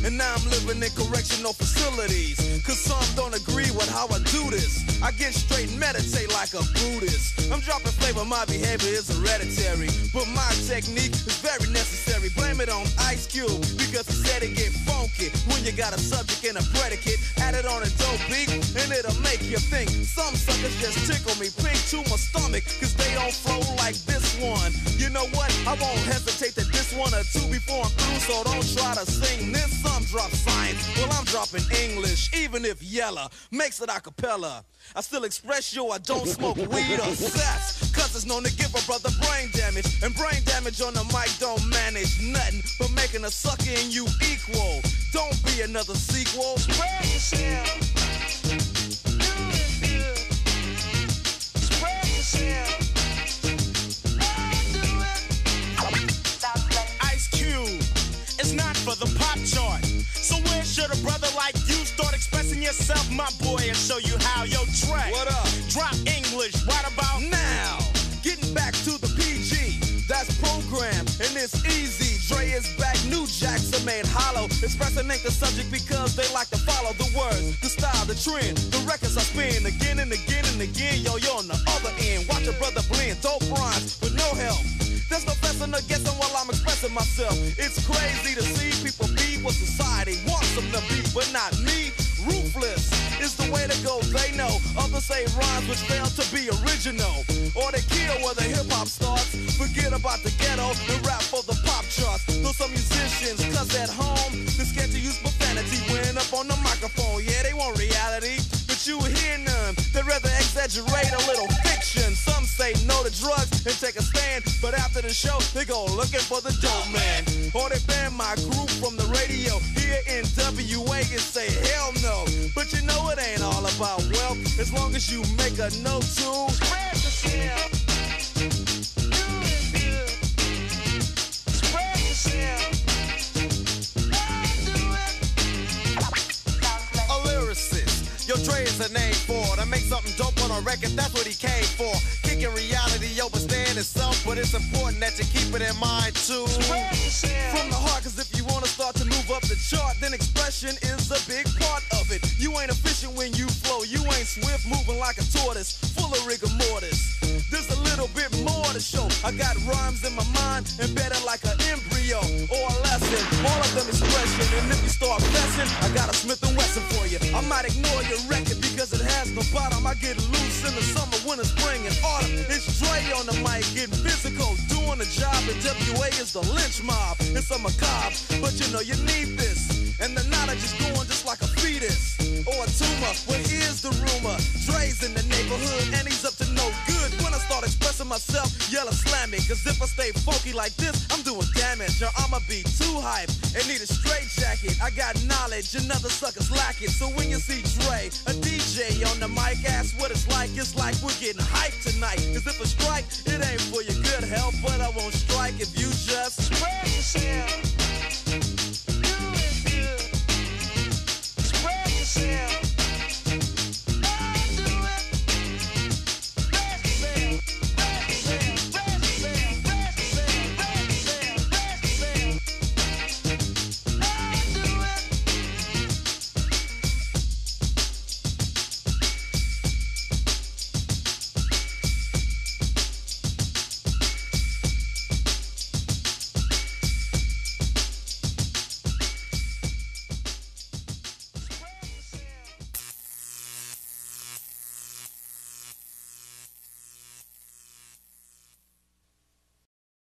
and now I'm living in correctional facilities. Cause some don't agree with how I do this. I get straight and meditate like a Buddhist. I'm dropping flavor, my behavior is hereditary, but my technique is very necessary. Blame it on Ice Cube, because he said it get funky when you got a subject and a predicate. Add it on a dope beat, and it'll make you think. Some suckers just tickle me pink to my stomach, cause they don't flow like this one. You know what? I won't hesitate to diss one or two before I'm through, so don't try to sing this. Some drop science, well I'm dropping English, even if Yella makes it a cappella. I still express yo, I don't smoke weed or sex, cause it's known to give a brother brain damage, and brain damage on the mic don't manage nothing but making a sucker and you equal. Don't be another sequel. Spread yourself. Do it good. Spread yourself. Do it. Ice Cube. It's not for the pop chart. So where should a brother like you start expressing yourself, my boy, and show you how? Yo, Trey, what up? Drop English right about now. Getting back to the PG, that's programmed, and it's easy. Dre is back, new jacks are made hollow. Expressing ain't the subject because they like to follow the words, the style, the trend. The records I spin again and again and again. Yo, you're on the other end. Watch a brother blend, dope rhymes with no help. There's no fessing or guessing while I'm expressing myself. It's crazy to see people be what society wants them to be, but not me. Ruthless is the way to go, they know. Others say rhymes which fail to be original, or they kill where the hip-hop starts. Forget about the ghetto and rap for the pop charts. Though some musicians, cause at home they're scared to use profanity when up on the microphone. Yeah, they want reality, but you hear none. They'd rather exaggerate a little fiction. Some say no to drugs and take a stand, but after the show they go looking for the dope man. Or they ban my group from the radio here in WA and say hell no. But you know it ain't all about wealth, as long as you make a note to spread yourself. Do it good. Spread yourself. Do it. A lyricist. Yo, Dre is a name for to make something dope on a record, that's what he came for. Kicking reality over staying itself, but it's important that you keep it in mind too. From the heart, cause if you wanna start to move up the chart, then expression is a big part of it. You ain't efficient when you flow, you ain't swift, moving like a tortoise, full of rigor mortis. There's a little bit more to show. I got rhymes in my mind, embedded like an embryo or a lesson. All of them expression, and if you start messing, I got a Smith & Wesson for you. I might ignore your record because it has no bottom. I get loose in the summer, winter, spring, and autumn. It's Dre on the mic, getting physical, doing the job. And WA is the lynch mob. It's a macabre, but you know you need this. And the knowledge is going just like a fetus or a tumor. Well, here's the rumor: Dre's in the neighborhood and he's up to no good. When I start expressing myself, yell slam me. Cause if I stay funky like this, I'm doing damage. Or I'ma be too hype and need a straight jacket. I got knowledge and other suckers lack it. So when you see Dre, a DJ on the mic, ask what it's like we're getting hyped tonight. Cause if I strike, it ain't for your good health, but I won't strike if you just spread yourself.